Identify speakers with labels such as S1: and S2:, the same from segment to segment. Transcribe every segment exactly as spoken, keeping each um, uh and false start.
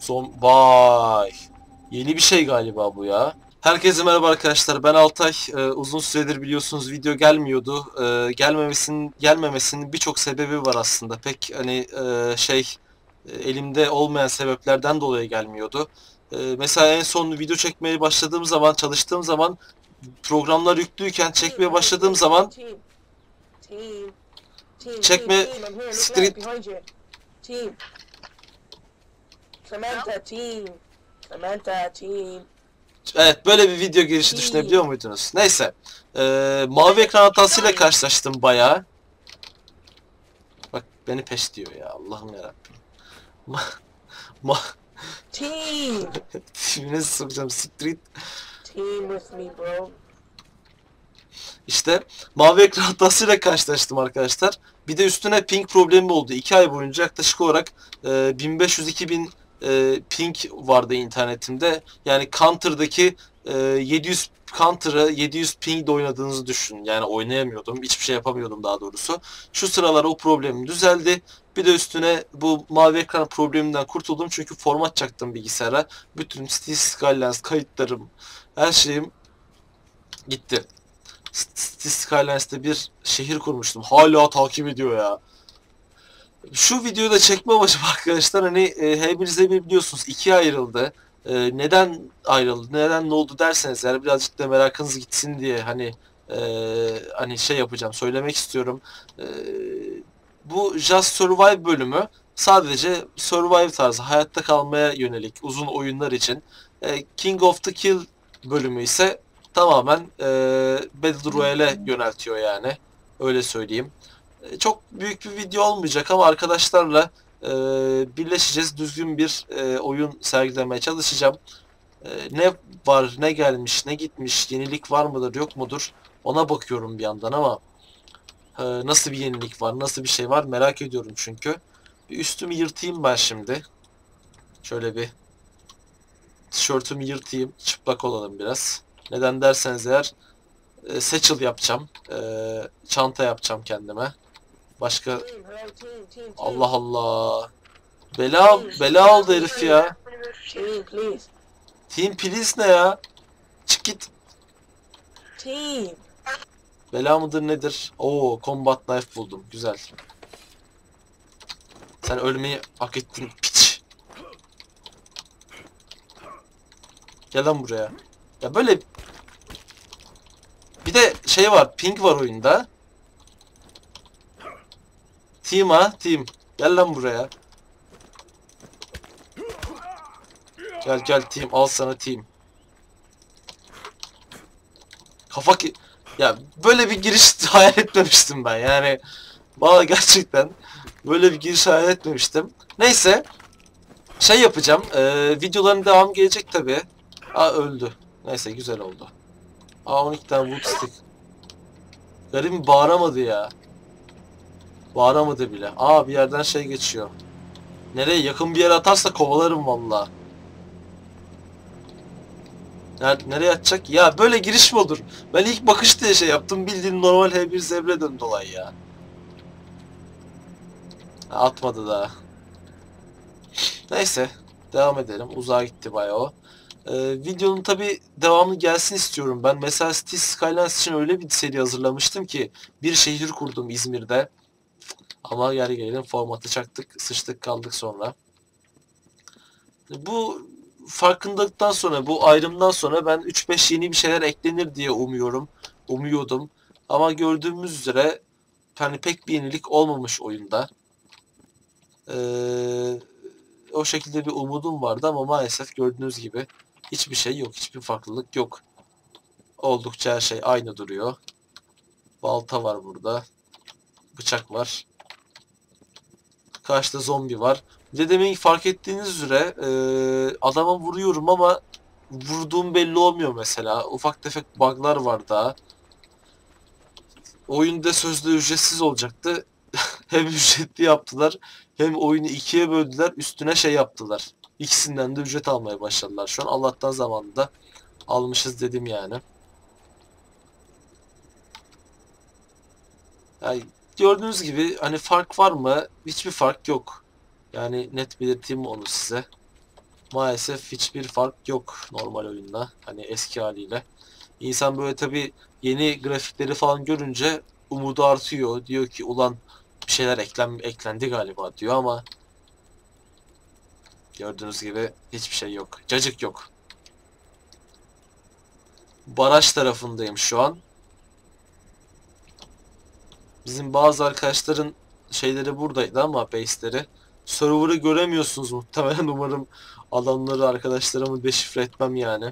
S1: Son vay. Yeni bir şey galiba bu ya. Herkese merhaba arkadaşlar. Ben Altay. Ee, uzun süredir biliyorsunuz video gelmiyordu. Ee, gelmemesinin gelmemesinin birçok sebebi var aslında. Pek hani e, şey e, elimde olmayan sebeplerden dolayı gelmiyordu. Ee, mesela en son video çekmeye başladığım zaman, çalıştığım zaman programlar yüklüyken çekmeye başladığım zaman
S2: Team, team, team,
S1: çekme
S2: team, I'm here, look
S1: street
S2: left behind you. Team. Samantha, team. Samantha, team.
S1: Evet, böyle bir video girişi düşünebiliyor muydunuz? Neyse. Ee, mavi ekran hatasıyla karşılaştım bayağı. Bak beni peş diyor ya, Allah'ım yarabbim. Ma ma
S2: Team.
S1: Şimdi soracağım, street.
S2: Team with me, bro.
S1: İşte mavi ekran hatasıyla karşılaştım arkadaşlar. Bir de üstüne ping problemi oldu. iki ay boyunca yaklaşık olarak e, bin beş yüz iki bin e, ping vardı internetimde. Yani Counter'daki e, yedi yüz Counter'ı yedi yüz ping'de oynadığınızı düşünün. Yani oynayamıyordum. Hiçbir şey yapamıyordum daha doğrusu. Şu sıralar o problemim düzeldi. Bir de üstüne bu mavi ekran probleminden kurtuldum. Çünkü format çaktım bilgisayara. Bütün Cities Skylines kayıtlarım, her şeyim gitti. Cities Skylines'te bir şehir kurmuştum. Hala takip ediyor ya. Şu videoyu da çekme amacım arkadaşlar, hani e, hepiniz de biliyorsunuz ikiye ayrıldı. E, neden ayrıldı, neden ne oldu derseniz eğer, birazcık da merakınız gitsin diye hani e, hani şey yapacağım, söylemek istiyorum. E, bu Just Survive bölümü sadece survive tarzı, hayatta kalmaya yönelik uzun oyunlar için. E, King of the Kill bölümü ise tamamen e, Battle Royale'e yöneltiyor yani. Öyle söyleyeyim. E, çok büyük bir video olmayacak ama arkadaşlarla e, birleşeceğiz. Düzgün bir e, oyun sergilemeye çalışacağım. E, ne var, ne gelmiş, ne gitmiş, yenilik var mıdır, yok mudur? Ona bakıyorum bir yandan ama e, nasıl bir yenilik var, nasıl bir şey var merak ediyorum çünkü. Bir üstümü yırtayım ben şimdi. Şöyle bir tişörtümü yırtayım, çıplak olalım biraz. Neden derseniz eğer, e, satchel yapacağım. E, çanta yapacağım kendime. Başka
S2: Team, hello, team, team, team.
S1: Allah Allah. Bela bela oldu herif ya.
S2: Team, please.
S1: Team please ne ya? Çık git.
S2: Team.
S1: Bela mıdır nedir? Oo, combat knife buldum. Güzel. Sen ölmeyi hak ettin piç. Gel lan buraya. Ya böyle bir de şey var, ping var oyunda. Team ha, team. Gel lan buraya. Gel gel team, al sana team. Kafa ki... Ya böyle bir giriş hayal etmemiştim ben yani. Vallahi gerçekten böyle bir giriş hayal etmemiştim. Neyse. Şey yapacağım. E, videoların devamı gelecek tabi. Aa, öldü. Neyse, güzel oldu. Aa, on iki tane wood stick. Garibim bağıramadı ya. Bağıramadı bile. Aa, bir yerden şey geçiyor. Nereye? Yakın bir yere atarsa kovalarım valla. Nerede, nereye atacak? Ya böyle giriş mi olur? Ben ilk bakış diye şey yaptım. Bildiğin normal H bir zebre döndü olay ya. Ha, atmadı daha. Neyse. Devam edelim. Uzağa gitti bayağı o. Ee, videonun tabi devamı gelsin istiyorum ben. Mesela Cities Skylines için öyle bir seri hazırlamıştım ki bir şehir kurdum İzmir'de. Ama yer gelelim formatı çaktık, sıçtık kaldık sonra. Bu farkındalıktan sonra, bu ayrımdan sonra ben üç beş yeni bir şeyler eklenir diye umuyorum. Umuyordum. Ama gördüğümüz üzere hani pek bir yenilik olmamış oyunda. Ee, o şekilde bir umudum vardı ama maalesef gördüğünüz gibi hiçbir şey yok. Hiçbir farklılık yok. Oldukça her şey aynı duruyor. Balta var burada. Bıçak var. Karşıda zombi var. Bir de demin fark ettiğiniz üzere e, adama vuruyorum ama vurduğum belli olmuyor mesela. Ufak tefek bug'lar var daha. Oyunda sözde ücretsiz olacaktı. Hem ücretli yaptılar, hem oyunu ikiye böldüler, üstüne şey yaptılar. İkisinden de ücret almaya başladılar şu an. Allah'tan zamanında almışız dedim yani. Yani gördüğünüz gibi hani fark var mı? Hiçbir fark yok. Yani net belirteyim onu size. Maalesef hiçbir fark yok normal oyunla. Hani eski haliyle. İnsan böyle tabi yeni grafikleri falan görünce umudu artıyor. Diyor ki ulan bir şeyler eklen eklendi galiba diyor ama gördüğünüz gibi hiçbir şey yok. Cacık yok. Baraj tarafındayım şu an. Bizim bazı arkadaşların şeyleri buradaydı ama base'leri. Server'ı göremiyorsunuz muhtemelen. Umarım alanları arkadaşlarımı deşifre etmem yani.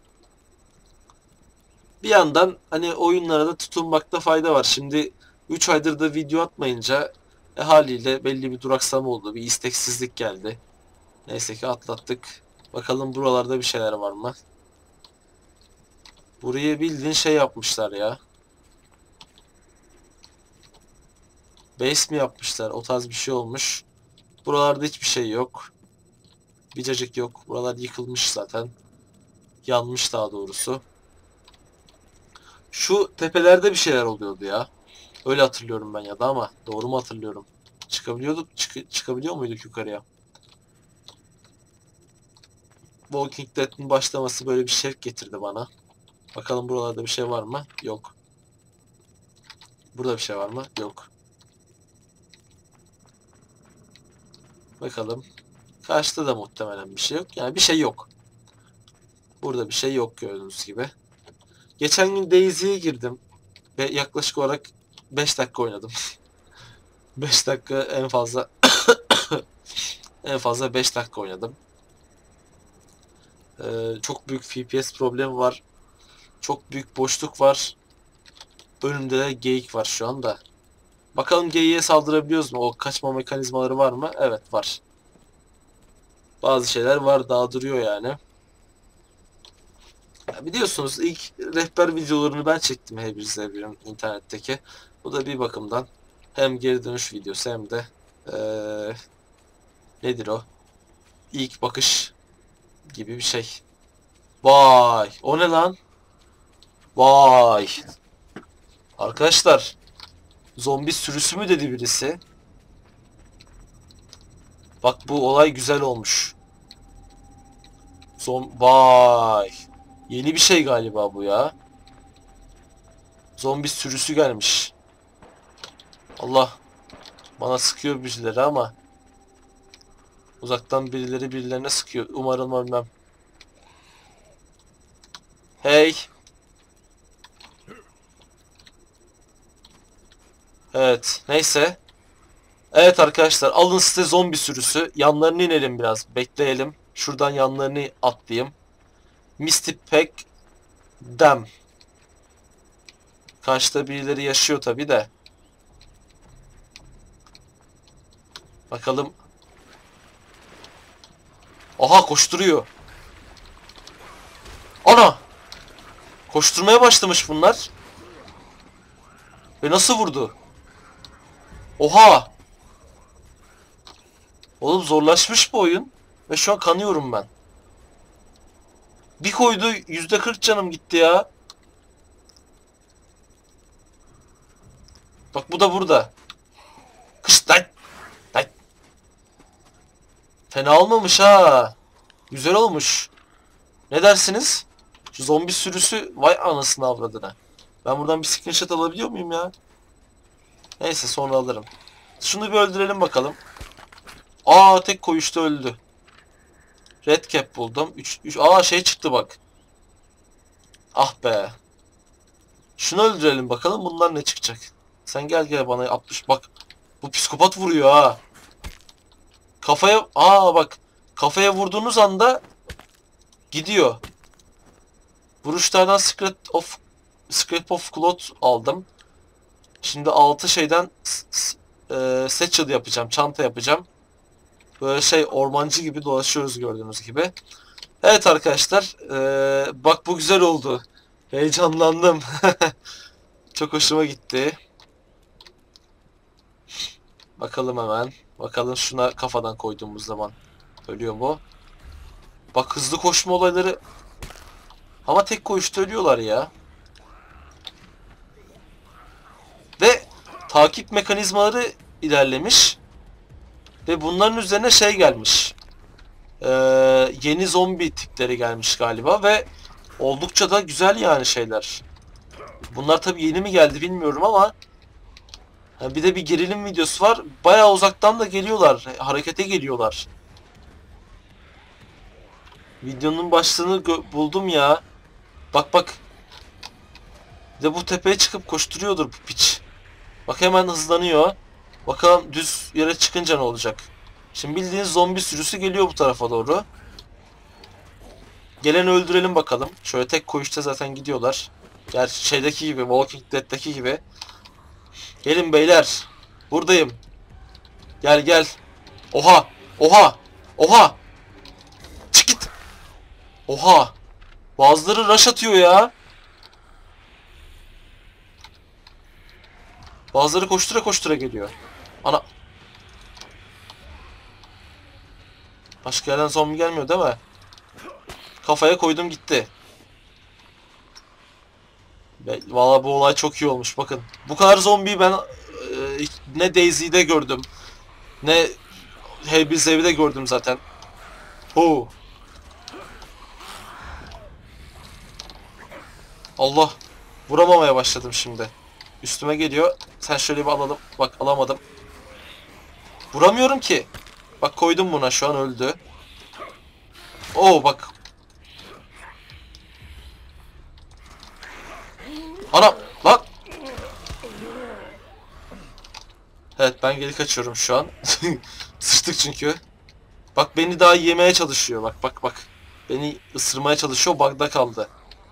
S1: Bir yandan hani oyunlara da tutunmakta fayda var. Şimdi üç aydır da video atmayınca e, haliyle belli bir duraksama oldu. Bir isteksizlik geldi. Neyse ki atlattık. Bakalım buralarda bir şeyler var mı? Burayı bildiğin şey yapmışlar ya. Base mi yapmışlar? O tarz bir şey olmuş. Buralarda hiçbir şey yok. Bir cacık yok. Buralar yıkılmış zaten. Yanmış daha doğrusu. Şu tepelerde bir şeyler oluyordu ya. Öyle hatırlıyorum ben ya da ama doğru mu hatırlıyorum? Çıkabiliyorduk. Çık çıkabiliyor muyduk yukarıya? Walking Dead'in başlaması böyle bir şevk getirdi bana. Bakalım buralarda bir şey var mı? Yok. Burada bir şey var mı? Yok. Bakalım. Karşıda da muhtemelen bir şey yok. Yani bir şey yok. Burada bir şey yok gördüğünüz gibi. Geçen gün Daisy'ye girdim. Ve yaklaşık olarak beş dakika oynadım. beş dakika en fazla en fazla beş dakika oynadım. Ee, çok büyük F P S problemi var. Çok büyük boşluk var. Önümde de geyik var şu anda. Bakalım geyiğe saldırabiliyoruz mu? O kaçma mekanizmaları var mı? Evet var. Bazı şeyler var. Daha duruyor yani. Ya biliyorsunuz ilk rehber videolarını ben çektim H bir Z bir'in internetteki. Bu da bir bakımdan hem geri dönüş videosu hem de ee, nedir o? İlk bakış gibi bir şey. Vay! O ne lan? Vay! Arkadaşlar zombi sürüsü mü dedi birisi? Bak bu olay güzel olmuş. Zom Vay! Yeni bir şey galiba bu ya. Zombi sürüsü gelmiş. Allah. Bana sıkıyor birileri ama. Uzaktan birileri birilerine sıkıyor. Umarım ölmem. Hey. Evet. Neyse. Evet arkadaşlar. Alın size zombi sürüsü. Yanlarını inelim biraz. Bekleyelim. Şuradan yanlarını atlayayım. Misty Pack Dam. Karşıda birileri yaşıyor tabi de. Bakalım. Aha koşturuyor. Ana! Koşturmaya başlamış bunlar. Ve nasıl vurdu? Oha! Oğlum zorlaşmış bu oyun. Ve şu an kanıyorum ben. Bir koydu yüzde kırk canım gitti ya. Bak bu da burada. Kış lan. Lan. Fena olmamış ha. Güzel olmuş. Ne dersiniz? Şu zombi sürüsü vay anasını avradına. Ben buradan bir screenshot alabiliyor muyum ya? Neyse sonra alırım. Şunu bir öldürelim bakalım. Aa tek koyuşta öldü. Red cap buldum. üç, üç, aa şey çıktı bak. Ah be. Şunu öldürelim bakalım bunlar ne çıkacak. Sen gel gel bana altmış bak. Bu psikopat vuruyor ha. Kafaya aa bak. Kafaya vurduğunuz anda gidiyor. Vuruşlardan Secret of Scrap of Cloth aldım. Şimdi altı şeyden e, satchel yapacağım. Çanta yapacağım. Böyle şey ormancı gibi dolaşıyoruz gördüğünüz gibi. Evet arkadaşlar. E, bak bu güzel oldu. Heyecanlandım. Çok hoşuma gitti. Bakalım hemen. Bakalım şuna kafadan koyduğumuz zaman ölüyor mu? Bak hızlı koşma olayları. Ama tek koşuşta ölüyorlar ya. Ve takip mekanizmaları ilerlemiş. Ve bunların üzerine şey gelmiş. Ee, yeni zombi tipleri gelmiş galiba ve oldukça da güzel yani şeyler. Bunlar tabii yeni mi geldi bilmiyorum ama ha, bir de bir gerilim videosu var. Bayağı uzaktan da geliyorlar. Harekete geliyorlar. Videonun başlığını buldum ya. Bak bak. Bir de bu tepeye çıkıp koşturuyordur bu piç. Bak hemen hızlanıyor. Bakalım düz yere çıkınca ne olacak. Şimdi bildiğiniz zombi sürüsü geliyor bu tarafa doğru. Geleni öldürelim bakalım. Şöyle tek koşuşta zaten gidiyorlar. Gerçi şeydeki gibi, Walking Dead'deki gibi. Gelin beyler. Buradayım. Gel gel. Oha. Oha. Oha. Çık git. Oha. Bazıları rush atıyor ya. Bazıları koştura koştura geliyor. Ana. Başka yerden zombi gelmiyor değil mi? Kafaya koydum gitti. Vallahi bu olay çok iyi olmuş bakın. Bu kadar zombiyi ben e, ne Daisy'de gördüm. Ne Hellbilzev'de gördüm zaten. Huu. Allah. Vuramamaya başladım şimdi. Üstüme geliyor. Sen şöyle bir alalım. Bak alamadım. Vuramıyorum ki. Bak koydum buna şu an öldü. Oo bak. Ana lan. Evet ben geri kaçıyorum şu an. Sıçtık çünkü. Bak beni daha yemeye çalışıyor. Bak bak bak. Beni ısırmaya çalışıyor. Bug'da kaldı.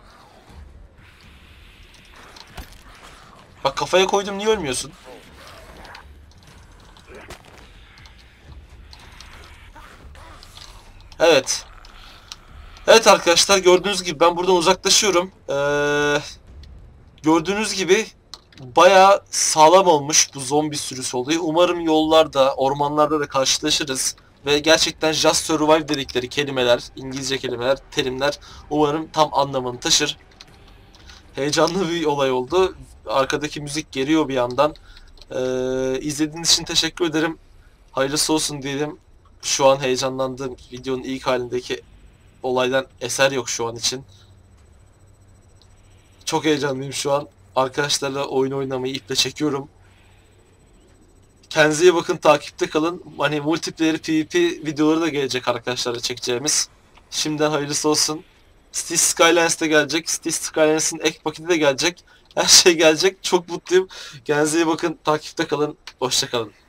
S1: Bak kafaya koydum niye ölmüyorsun? Evet. Evet arkadaşlar gördüğünüz gibi ben buradan uzaklaşıyorum. Ee, gördüğünüz gibi bayağı sağlam olmuş bu zombi sürüsü olayı. Umarım yollarda, ormanlarda da karşılaşırız. Ve gerçekten Just Survive dedikleri kelimeler, İngilizce kelimeler, terimler umarım tam anlamını taşır. Heyecanlı bir olay oldu. Arkadaki müzik geliyor bir yandan. Ee, izlediğiniz için teşekkür ederim. Hayırlısı olsun diyelim. Şu an heyecanlandım. Videonun ilk halindeki olaydan eser yok şu an için. Çok heyecanlıyım şu an. Arkadaşlarla oyun oynamayı iple çekiyorum. Kendinize iyi bakın, takipte kalın. Hani multiplayer PvP videoları da gelecek arkadaşlarla çekeceğimiz. Şimdiden hayırlısı olsun. Cities Skylines de gelecek. Cities Skylines'in ek paketi de gelecek. Her şey gelecek. Çok mutluyum. Kendinize iyi bakın, takipte kalın. Hoşça kalın.